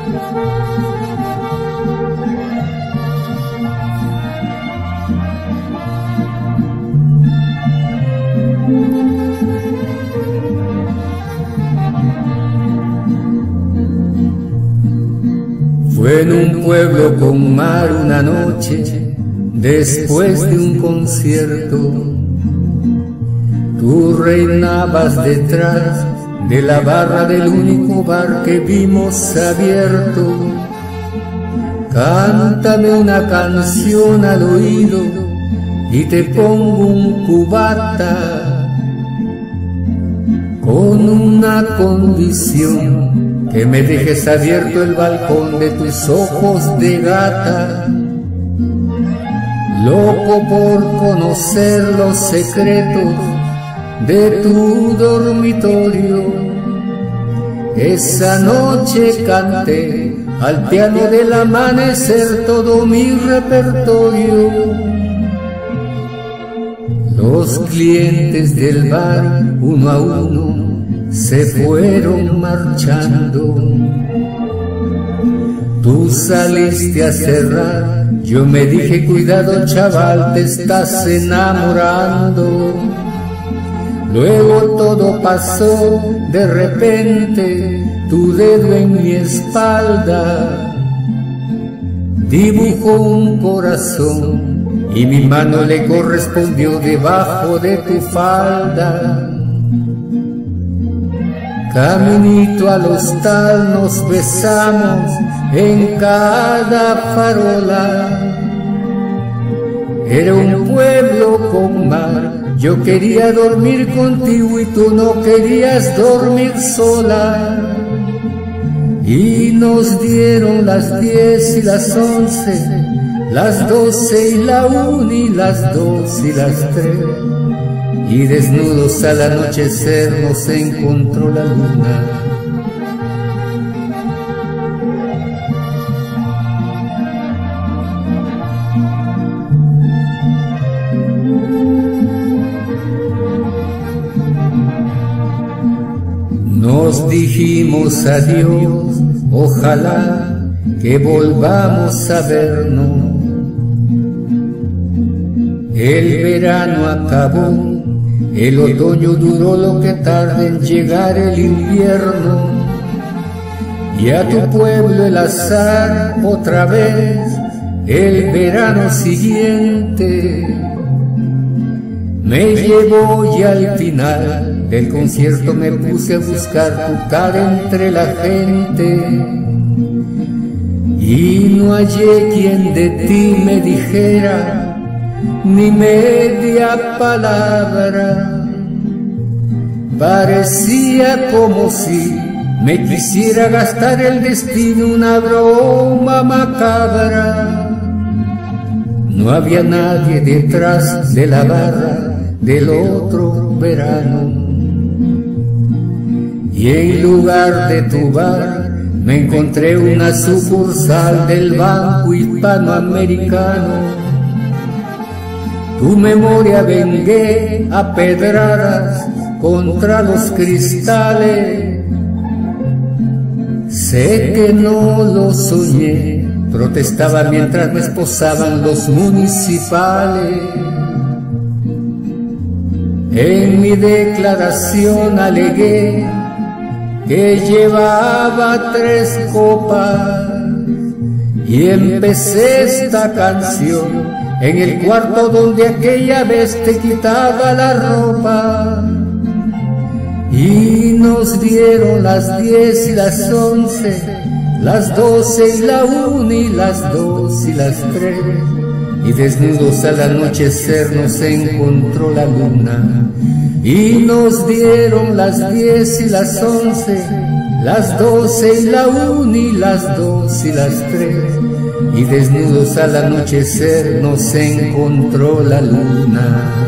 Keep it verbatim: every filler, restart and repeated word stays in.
Fue en un pueblo con mar una noche, después de un concierto. Tú reinabas detrás de la barra del único bar que vimos abierto. Cántame una canción al oído y te pongo un cubata, con una condición: que me dejes abierto el balcón de tus ojos de gata. Loco por conocer los secretos de tu dormitorio, esa noche canté al piano del amanecer todo mi repertorio. Los clientes del bar, uno a uno, se fueron marchando. Tú saliste a cerrar, yo me dije: cuidado chaval, te estás enamorando. Luego todo pasó de repente, tu dedo en mi espalda dibujó un corazón y mi mano le correspondió debajo de tu falda. Caminito al hostal nos besamos en cada farola. Era un pueblo con mar, yo quería dormir contigo y tú no querías dormir sola. Y nos dieron las diez y las once, las doce y la una y las dos y las tres. Y desnudos al anochecer nos encontró la luna. Nos dijimos adiós, ojalá que volvamos a vernos. El verano acabó, el otoño duró lo que tarda en llegar el invierno. Y a tu pueblo el azar otra vez, el verano siguiente me llevó y al final del concierto me puse a buscar tu cara entre la gente. Y no hallé quien de ti me dijera ni media palabra. Parecía como si me quisiera gastar el destino una broma macabra. No había nadie detrás de la barra del otro verano. Y en lugar de tu bar me encontré una sucursal del Banco Hispanoamericano. Tu memoria vengué a pedradas contra los cristales. Sé que no lo soñé, protestaba mientras me esposaban los municipales. En mi declaración alegué que llevaba tres copas y empecé esta canción en el cuarto donde aquella vez te quitaba la ropa. Y nos dieron las diez y las once, las doce y la una y las dos y las tres. Y desnudos al anochecer nos encontró la luna. Y nos dieron las diez y las once, las doce y la una y las dos y las tres. Y desnudos al anochecer nos encontró la luna.